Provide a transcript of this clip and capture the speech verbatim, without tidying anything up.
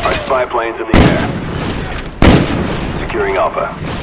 Our spy plane's in the air. Securing Alpha.